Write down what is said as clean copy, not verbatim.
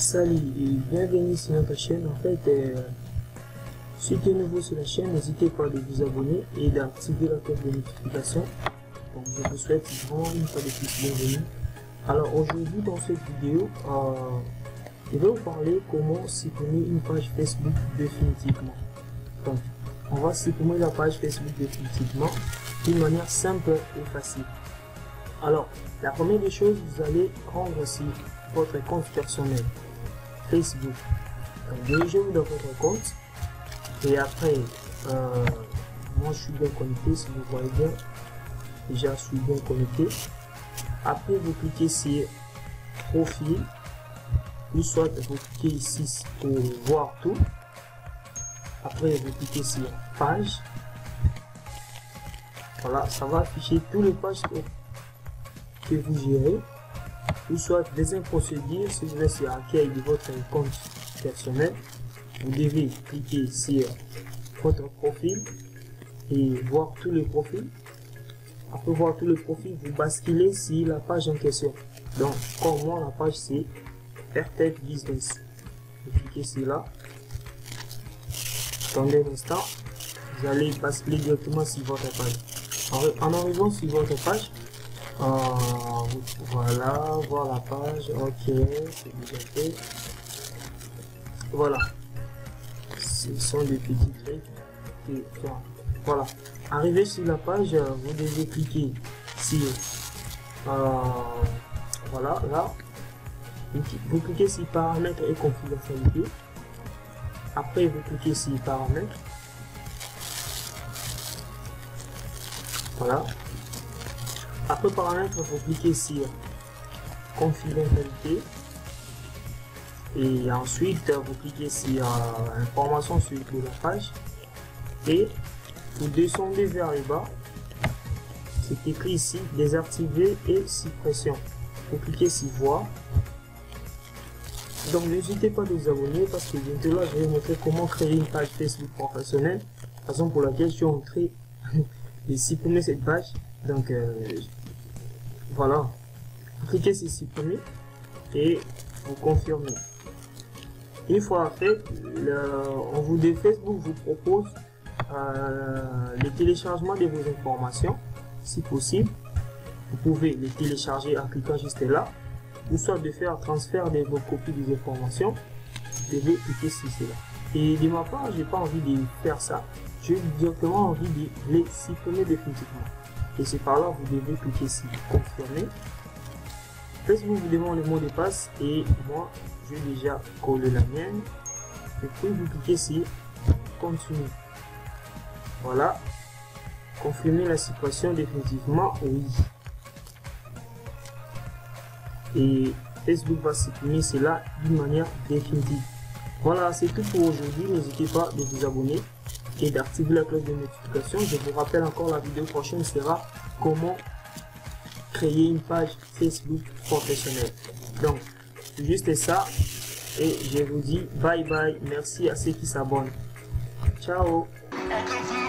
Salut et bienvenue sur notre chaîne. En fait, si tu es nouveau sur la chaîne, n'hésitez pas de vous abonner et d'activer la cloche de notification. Donc, je vous souhaite vraiment une fois de plus bienvenue. Alors aujourd'hui dans cette vidéo, je vais vous parler comment supprimer une page Facebook définitivement. Donc, on va supprimer la page Facebook définitivement d'une manière simple et facile. Alors, la première des choses, vous allez prendre aussi votre compte personnel Facebook. Donc, dirigez-vous dans votre compte et après, moi je suis bien connecté, si vous voyez bien, déjà je suis bien connecté. Après, vous cliquez sur profil ou soit vous cliquez ici pour voir tout. Après, vous cliquez sur page. Voilà, ça va afficher tous les pages que vous gérez, ou soit deuxième procédure, si vous êtes sur accueil de votre compte personnel, vous devez cliquer sur votre profil et voir tous les profils. Après voir tous les profils, vous basculez sur la page en question. Donc, comme moi, la page c'est AirTech Business. Vous cliquez sur là. Attendez un instant. Vous allez basculer directement sur votre page. En arrivant sur votre page, voilà, voir la page, ok, c'est déjà fait. Voilà, ce sont des petits trucs. Voilà, arrivé sur la page, vous devez cliquer sur, voilà, là, vous cliquez sur paramètres et confidentialité. Après, vous cliquez sur paramètres. Voilà. Après paramètres, vous cliquez sur confidentialité et ensuite vous cliquez sur information sur la page et vous descendez vers le bas. C'est écrit ici désactiver et suppression. Vous cliquez sur voir. Donc n'hésitez pas à vous abonner parce que bientôt là je vais vous montrer comment créer une page Facebook professionnelle, raison pour laquelle je suis en train de supprimer cette page. Donc voilà, vous cliquez sur supprimer et vous confirmez. Une fois fait, Facebook vous propose le téléchargement de vos informations. Si possible, vous pouvez les télécharger en cliquant juste là, ou soit de faire transfert de vos copies des informations. Vous devez cliquer sur cela. Et de ma part, j'ai pas envie de faire ça. J'ai directement envie de les supprimer définitivement. Et c'est par là vous devez cliquer sur confirmer. Facebook vous demande le mot de passe et moi j'ai déjà collé la mienne. Et puis vous cliquez sur continuer. Voilà. Confirmer la suppression définitivement, oui. Et Facebook va supprimer cela d'une manière définitive. Voilà, c'est tout pour aujourd'hui. N'hésitez pas de vous abonner et d'activer la cloche de notification. Je vous rappelle encore, la vidéo prochaine sera comment créer une page Facebook professionnelle. Donc, juste ça. Et je vous dis bye bye. Merci à ceux qui s'abonnent. Ciao.